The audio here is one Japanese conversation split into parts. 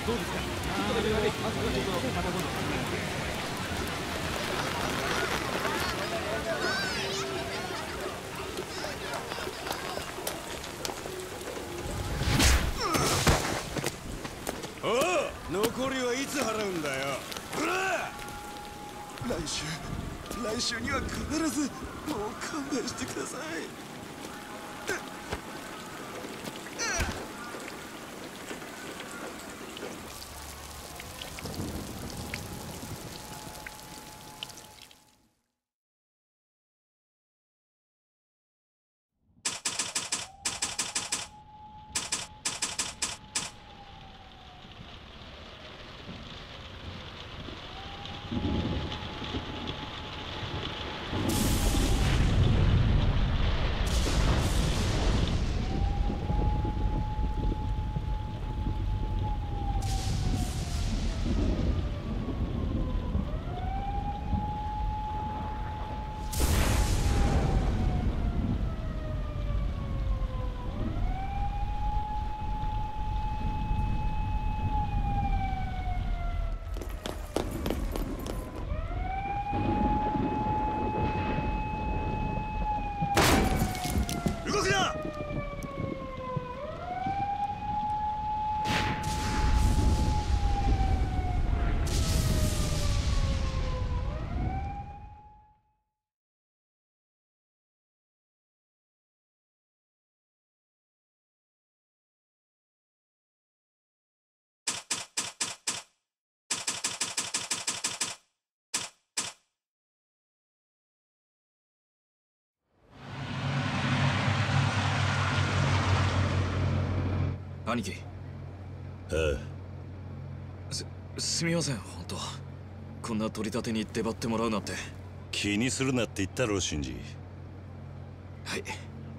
どうですか。それではね、また今度。 残りはいつ払うんだよ。ほら、来週には必ず。もう勘弁してください。 兄貴。 あすみません、本当。こんな取り立てに出張ってもらうなんて。 気にするなって言ったろ、シンジ。 はい。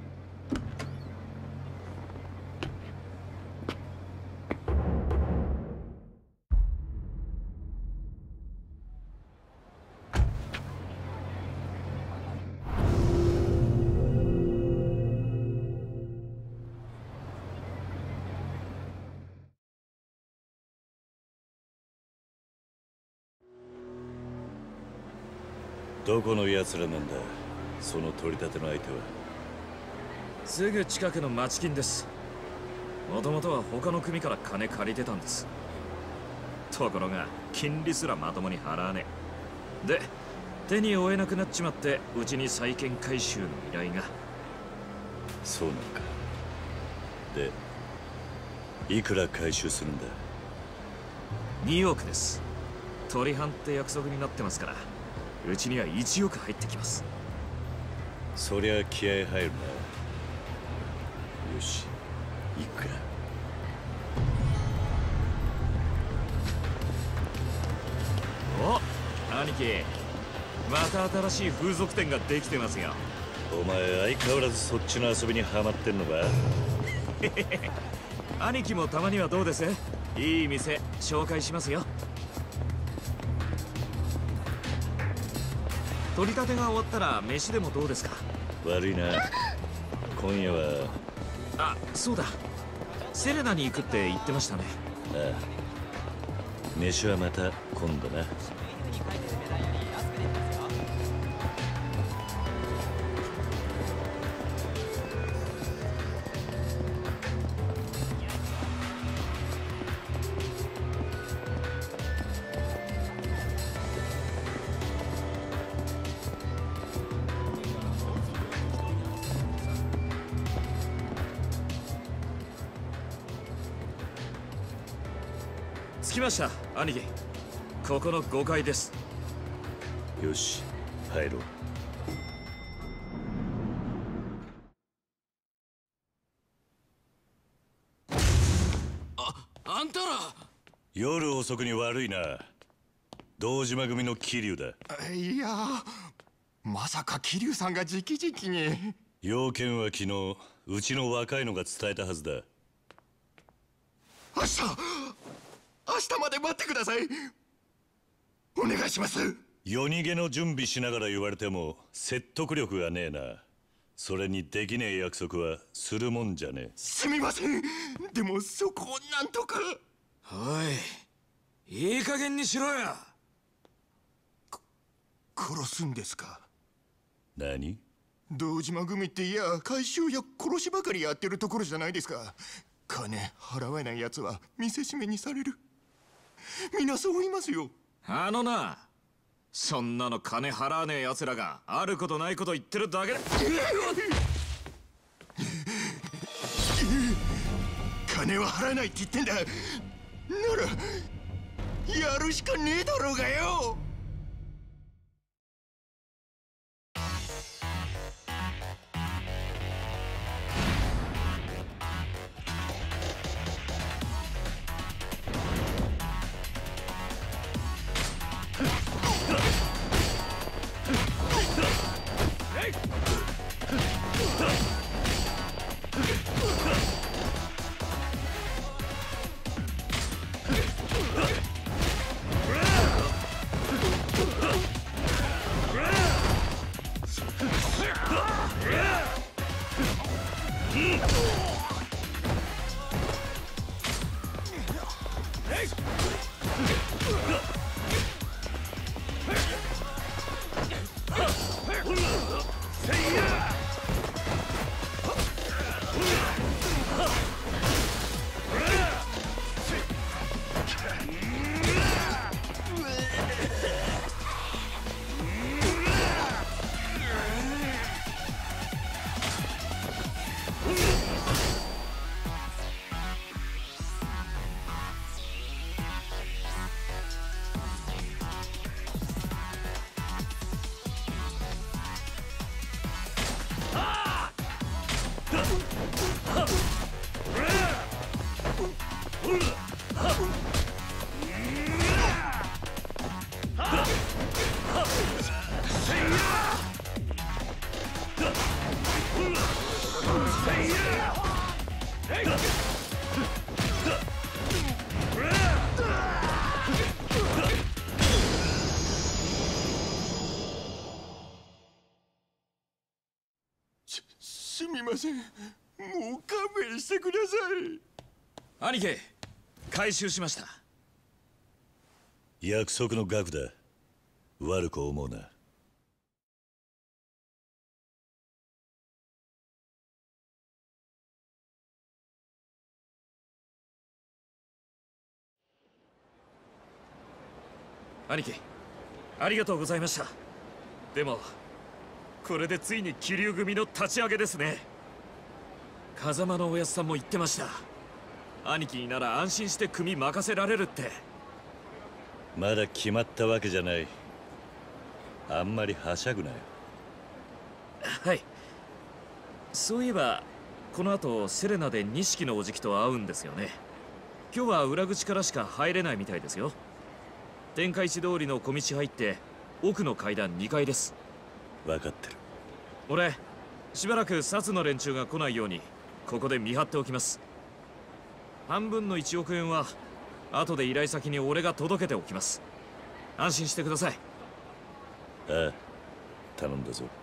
どこの奴らなんだ、その取り立ての相手は。 すぐ近くの町金です。もともとは他の組から金借りてたんです。ところが金利すらまともに払わねえ。で手に負えなくなっちまって、うちに債権回収の依頼が。 そうなのか。でいくら回収するんだ。 2億です。取り半って約束になってますから、うちには1億入ってきます。 そりゃ気合入るな。よし、行くか。 お、兄貴、また新しい風俗店ができてますよ。 お前相変わらずそっちの遊びにハマってんのか。 兄貴もたまにはどうです？いい店紹介しますよ。取り立てが終わったら飯でもどうですか？ 悪いな、今夜は。 あ、そうだ、セレナに行くって言ってましたね。 ああ、飯はまた今度な。 着きました、兄貴。ここの5階です。 よし、入ろう。 あんたら。 夜遅くに悪いな。堂島組の桐生だ。 いや、まさか桐生さんが直々に。 要件は昨日うちの若いのが伝えたはずだ。 明日まで待ってください。お願いします。 夜逃げの準備しながら言われても説得力がねえな。それにできねえ約束はするもんじゃねえ。 すみません。でもそこをなんとか。 おい、いい加減にしろよ。 殺すんですか？ 何？ 堂島組っていや回収や殺しばかりやってるところじゃないですか。金払わないやつは見せしめにされる。みんなそう言いますよ。 な、そんなの金払わねえ奴らがあることないこと言ってるだけだ。 金は払わないって言ってんだ。ならやるしかねえだろうがよ。すみません。もう勘弁してください。 兄貴、回収しました。 約束の額だ。悪く思うな。 兄貴、ありがとうございました。でもこれでついに桐生組の立ち上げですね。風間のおやつさんも言ってました。兄貴になら安心して組任せられるって。 まだ決まったわけじゃない。あんまりはしゃぐなよ。 はい。そういえばこの後セレナで錦のおじきと会うんですよね。今日は裏口からしか入れないみたいですよ。天下一通りの小道入って奥の階段2階です。 分かってる。 俺しばらく薩の連中が来ないようにここで見張っておきます。半分の1億円は後で依頼先に俺が届けておきます。安心してください。 ああ、頼んだぞ。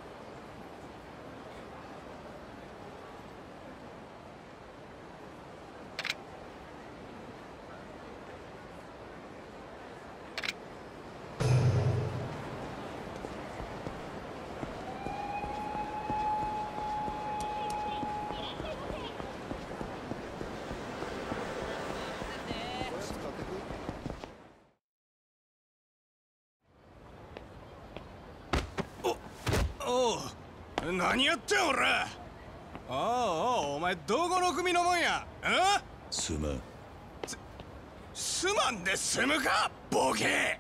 何やってんおら。お前どこの組のもんや。 すまん。 すまんで済むかボケ。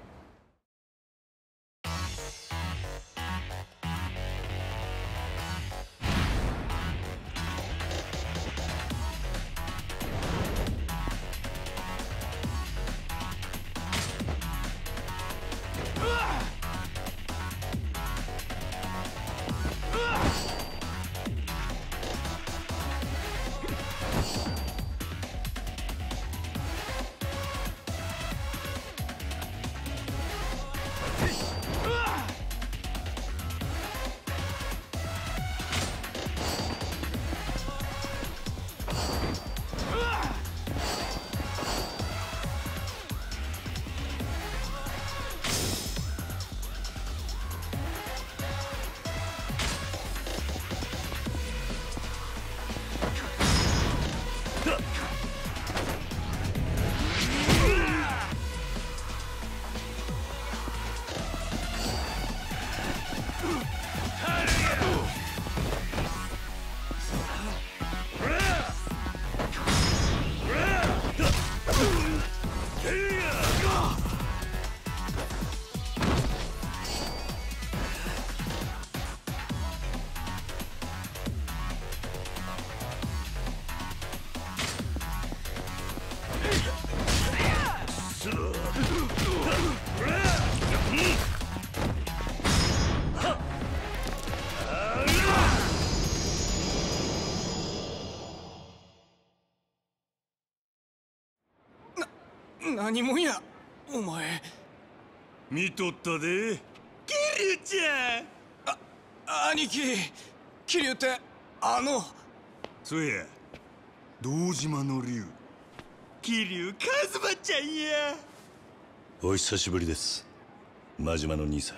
何もんやお前。 見とったでキリュウちゃん。 兄貴、桐生ってそうや、堂島の竜桐生一馬ちゃんや。お久しぶりです、真島の兄さん。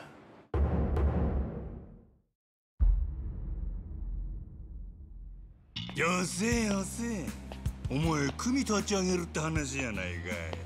よせよせ、お前組立ち上げるって話やないかい。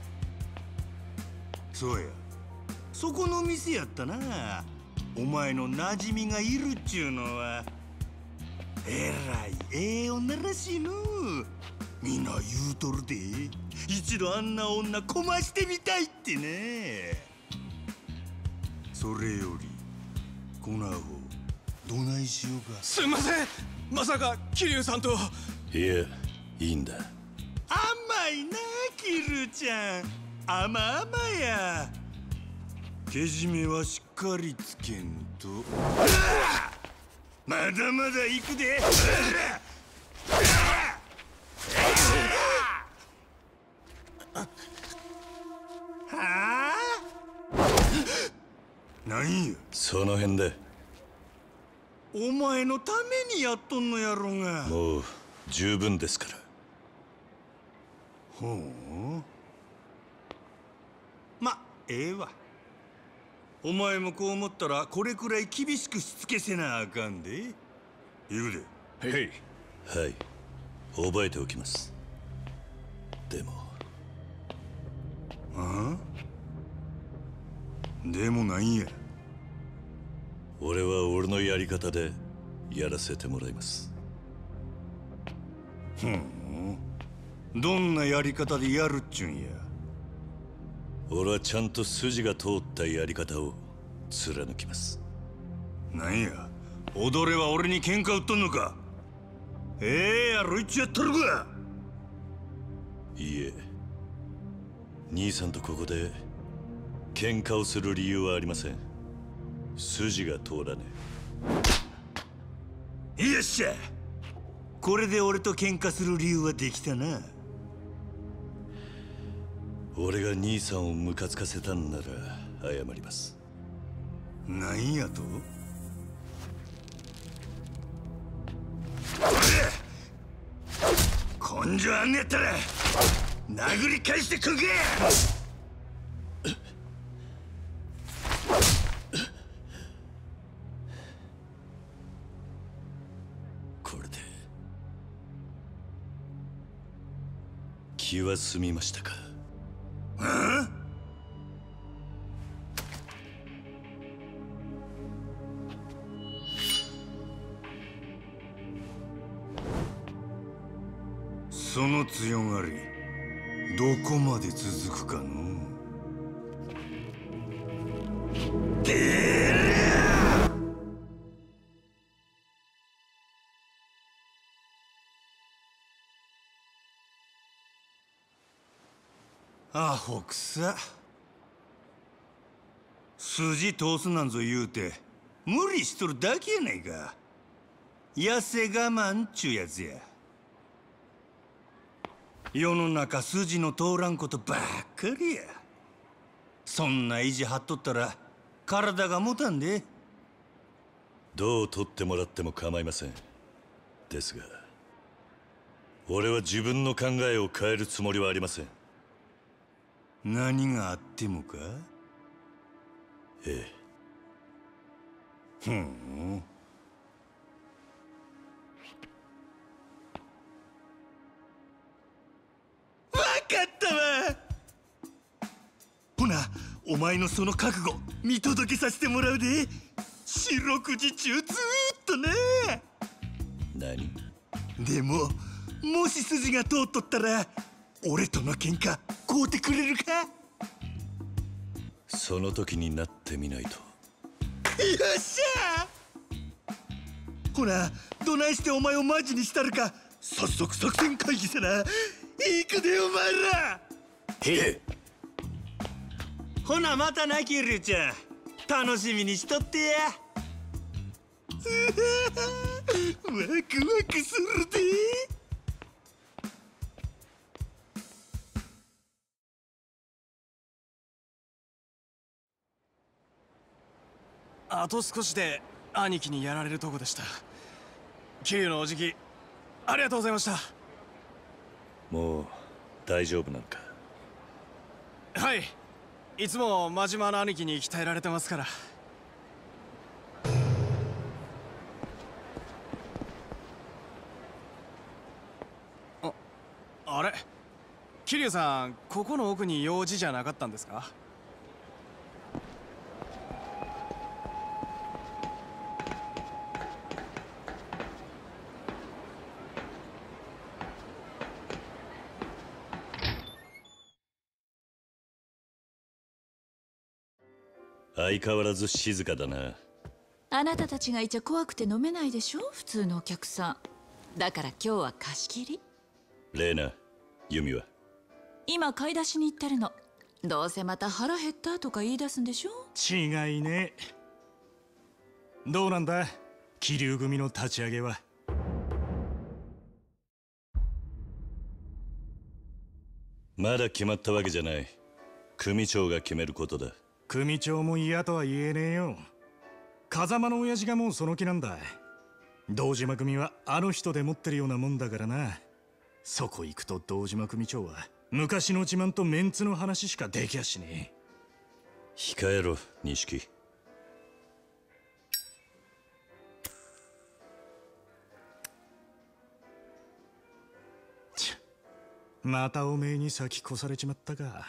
そうや、そこの店やったな。お前の馴染みがいるっちゅうのはえらいええ女らしいの。みんな言うとるで、一度あんな女こましてみたいってね。それよりこのアホどないしようか。 すんません、まさか桐生さんと。 いや、いいんだ。甘いなキルちゃん、甘々や。けじめはしっかりつけんと。まだまだ行くで。はあ？何やその辺で。お前のためにやっとんのやろが。もう十分ですから。ほう、ま、ええわ。お前もこう思ったらこれくらい厳しくしつけせなあかんで。言うで。 へい。 はい、覚えておきます。でも。ああ？でもなんや。俺は俺のやり方でやらせてもらいます。どんなやり方でやるっちゅんや。俺はちゃんと筋が通ったやり方を貫きます。なんや、踊れは俺に喧嘩売っとんのか。やろいちやっとるか。いいえ、兄さんとここで喧嘩をする理由はありません。筋が通らねえ。よっしゃ、これで俺と喧嘩する理由はできたな。俺が兄さんをムカつかせたんなら謝ります。なんやと？根性あんねやったら殴り返してくんけ。これで気は済みましたか？その強がりどこまで続くかの。アホくさ。筋通すなんぞ言うて無理しとるだけやないか。痩せ我慢っちゅうやつや。世の中筋の通らんことばっかりや。そんな意地張っとったら体が持たんで。どう取ってもらっても構いません。ですが俺は自分の考えを変えるつもりはありません。何があってもか？ええ。わかったわ。ほな、お前のその覚悟見届けさせてもらうで。四六時中ずーっとね。何？でももし筋が通っとったら俺との喧嘩買うてくれるか？その時になってみないと。よっしゃー。ほな、どないしてお前をマジにしたるか早速作戦会議せな。行くでお前ら。へえ。ほなまたな、キリュウちゃん。楽しみにしとってや。ワクワクするで。 あと少しで兄貴にやられるとこでした。桐生のおじきありがとうございました。 もう大丈夫なのか？ はい、いつも真島の兄貴に鍛えられてますから。あれ、桐生さん、ここの奥に用事じゃなかったんですか？ 相変わらず静かだな。 あなたたちがいちゃ怖くて飲めないでしょ、普通のお客さん。だから今日は貸し切り。 レーナ、ユミは？ 今買い出しに行ってるの。どうせまた腹減ったとか言い出すんでしょ。 違いね。どうなんだ、桐生組の立ち上げは。 まだ決まったわけじゃない。組長が決めることだ。 組長も嫌とは言えねえよ。風間の親父がもうその気なんだ。堂島組はあの人で持ってるようなもんだからな。そこ行くと堂島組長は昔の自慢とメンツの話しかできやしねえ。 控えろ、錦。 またおめえに先越されちまったか。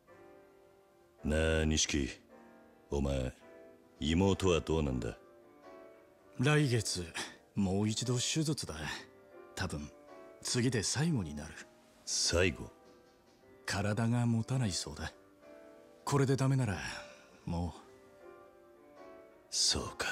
なあ錦、お前妹はどうなんだ？ 来月もう一度手術だ。多分次で最後になる。 最後？ 体が持たないそうだ。これでダメならもう。 そうか。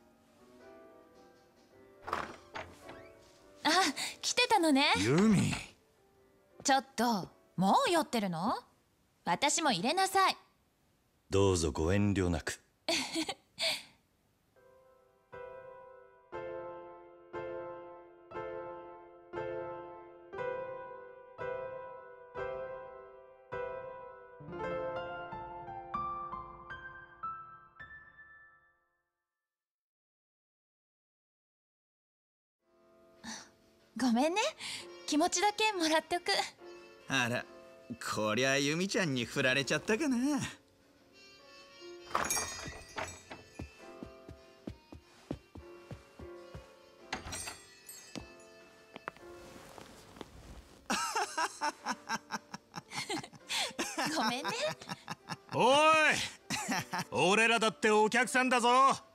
あ、来てたのね。 ユミ、 ちょっともう酔ってるの？私も入れなさい。 どうぞご遠慮なく。 ごめんね、気持ちだけもらっておく。 あら、こりゃユミちゃんに振られちゃったかな。 ごめんね。 おい俺らだってお客さんだぞ。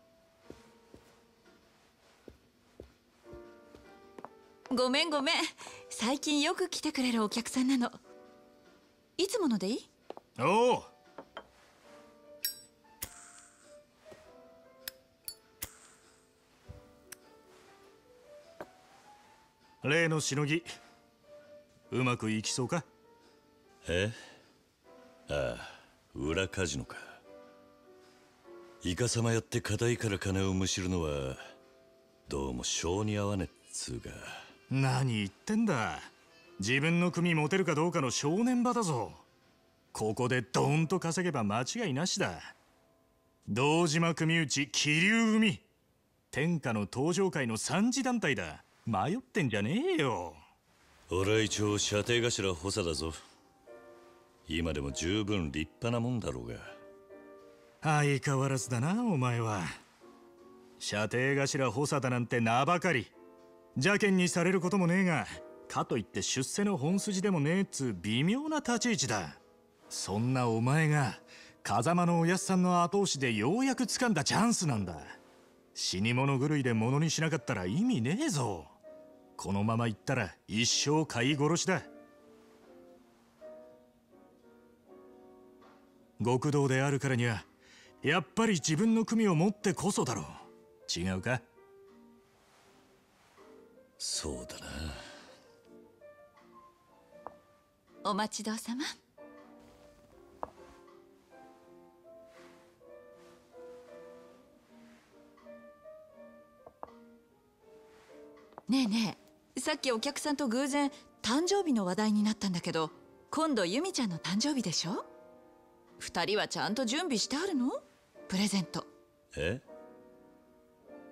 ごめんごめん、最近よく来てくれるお客さんなの。いつものでいい？ おう。例のしのぎうまくいきそうか？ え？ああ、裏カジノか。イカサマやって固いから金をむしるのはどうも性に合わねえっつうか。 何言ってんだ。自分の組持てるかどうかの正念場だぞ。ここでドーンと稼げば間違いなしだ。堂島組内桐生組、天下の登場界の三次団体だ。迷ってんじゃねえよ。 俺は一応射程頭補佐だぞ。今でも十分立派なもんだろうが。 相変わらずだなお前は。射程頭補佐だなんて名ばかり。邪険にされることもねえが、かといって出世の本筋でもねえっつう微妙な立ち位置だ。そんなお前が風間のおやっさんの後押しでようやく掴んだチャンスなんだ。死に物狂いで物にしなかったら意味ねえぞ。このまま行ったら一生飼い殺しだ。極道であるからにはやっぱり自分の組を持ってこそだろう。違うか？ そうだな。 お待ちどうさま。ねえねえ、さっきお客さんと偶然誕生日の話題になったんだけど、今度ユミちゃんの誕生日でしょ？2人はちゃんと準備してあるの？プレゼント。 え？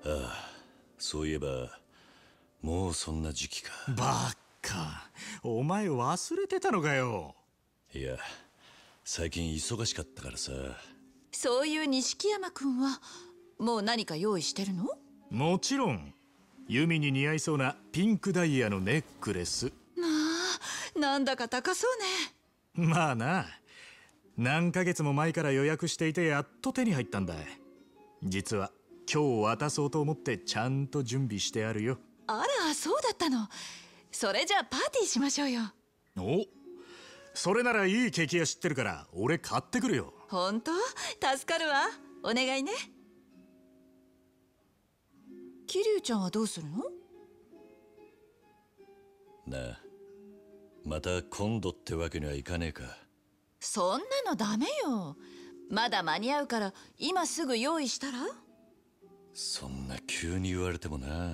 そういえばもうそんな時期か。 バカ、お前忘れてたのかよ。 いや、最近忙しかったからさ。 そういう錦山君はもう何か用意してるの？ もちろん。ユミに似合いそうなピンクダイヤのネックレス。 まあ、なんだか高そうね。 まあな、何ヶ月も前から予約していてやっと手に入ったんだ。実は今日渡そうと思ってちゃんと準備してあるよ。 あら、そうだったの。それじゃあパーティーしましょうよ。 お、それならいいケーキ屋知ってるから俺買ってくるよ。 本当？助かるわ。お願いね。桐生ちゃんはどうするの？ なあ、また今度ってわけにはいかねえか。 そんなのダメよ。まだ間に合うから今すぐ用意したら？ そんな急に言われてもな。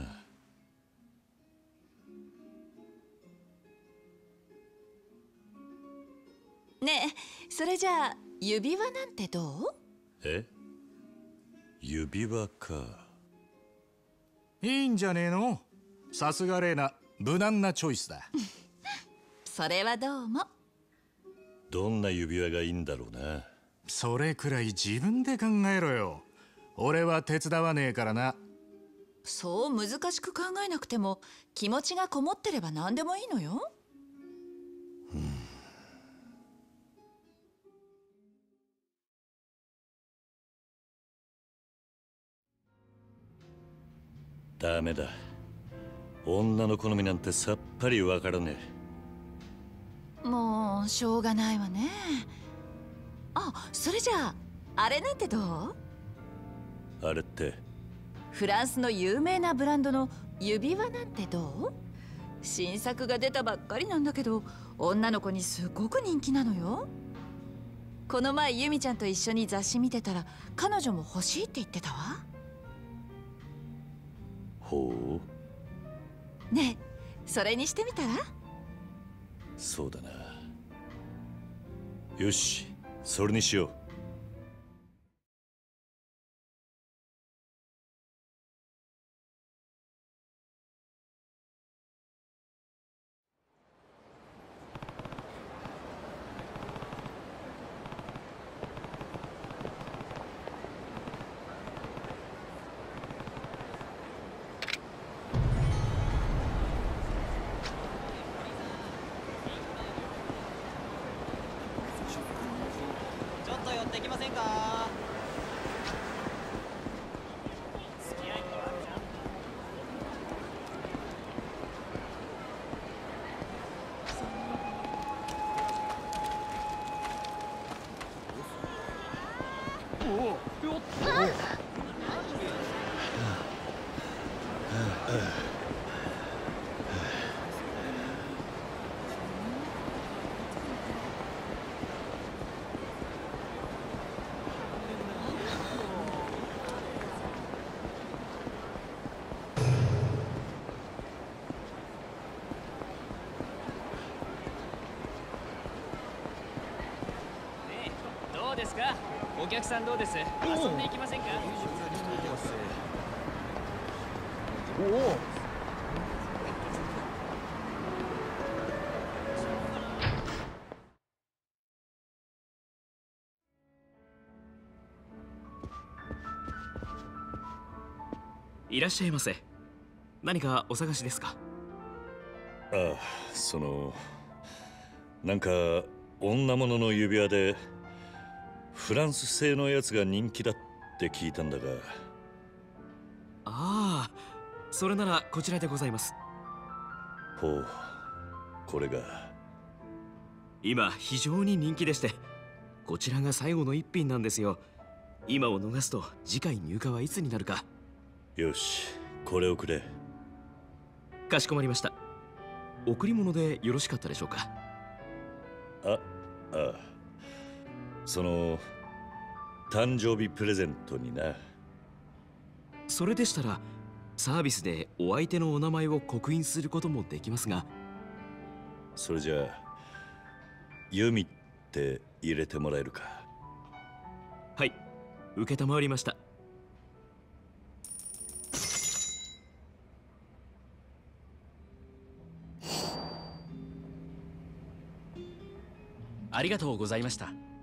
ねえ、それじゃあ指輪なんてどう？ え？指輪か。 いいんじゃねえの？さすがレイナ、無難なチョイスだ。 それはどうも。 どんな指輪がいいんだろうな。 それくらい自分で考えろよ。俺は手伝わねえからな。 そう難しく考えなくても気持ちがこもってれば何でもいいのよ。 ダメだ。女の好みなんてさっぱりわからねもうしょうがないわね。あ、それじゃああれなんてどう？ え。あれって？ フランスの有名なブランドの指輪なんてどう？新作が出たばっかりなんだけど女の子にすごく人気なのよ。この前ユミちゃんと一緒に雑誌見てたら彼女も欲しいって言ってたわ。 ほう。ねえ、それにしてみたら？ そうだな。よし、それにしよう。 ちょっと寄ってきませんか？付き合いとかあるじゃん。どうですか？お客さんどうです？遊んでいきませんか？ いらっしゃいませ。何かお探しですか？ ああ、なんか女物の指輪でフランス製のやつが人気だって聞いたんだが。 ああ、それならこちらでございます。 ほう、これが今非常に人気でして、こちらが最後の一品なんですよ。今を逃すと次回入荷はいつになるか。 よし、これをくれ。 かしこまりました。贈り物でよろしかったでしょうか？ ああ、誕生日プレゼントにな。 それでしたらサービスでお相手のお名前を刻印することもできますが。 それじゃあユミって入れてもらえるか？ はい、承りました。 ありがとうございました。